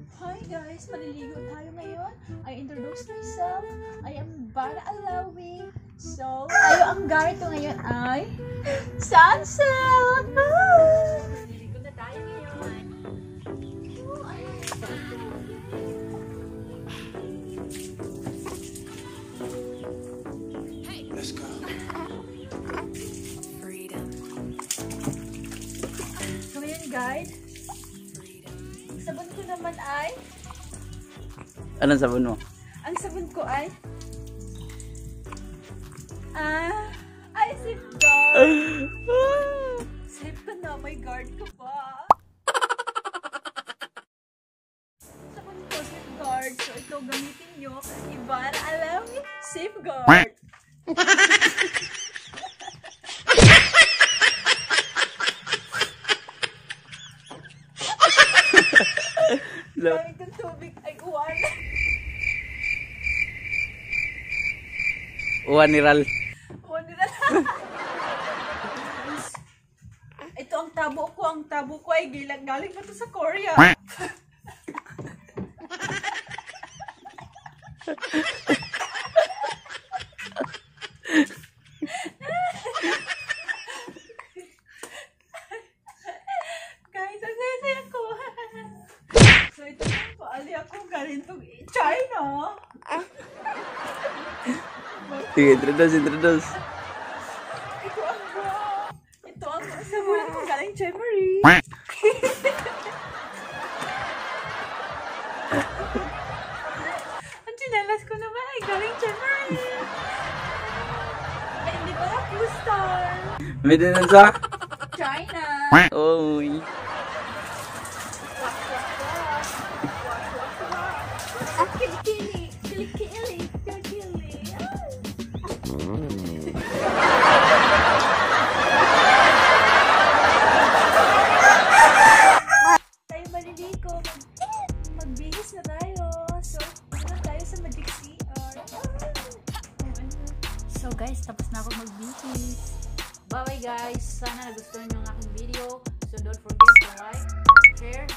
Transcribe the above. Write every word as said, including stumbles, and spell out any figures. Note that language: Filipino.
Hi guys, maliligo tayo ngayon. I introduce myself. I am Ivana Alawi. So, tayo ang gamit ko ngayon ay sunset! Ah! Maliligo na tayo ngayon. Oh, ayun. Hey, let's go. Freedom. So, ngayon guys, sabon ko naman ay anong sabon mo? ang sabon ko ay ah ay safeguard. Safe ka na, may guard ka pa. Sabon ko safeguard, so ito gamitin nyo. Ivana, alam mo, safeguard. Gamit yung tubig ay uwan. Uwan niral. Uwan nila. Ito ang tabo ko. Ang tabo ko ay gilang. Galing pa to sa Korea. Guys, ang saya ko. So ito yung paali ako galing to China. Sige, introduce, introduce. Ito ang ito ang sabon ko galing Chemery. Ang chinelas ko naman ay galing Chemery. Ay, hindi pala two-star. May din sa? China. Oy. Ah, kilikili. Kilikili. Kilikili. Tayo maliligo. Magbihis na tayo. So, ano tayo sa Magic C R. So guys, tapos na ako magbihis. Bye bye guys. Sana nagustuhan nyo ang aking video. So don't forget to like, share,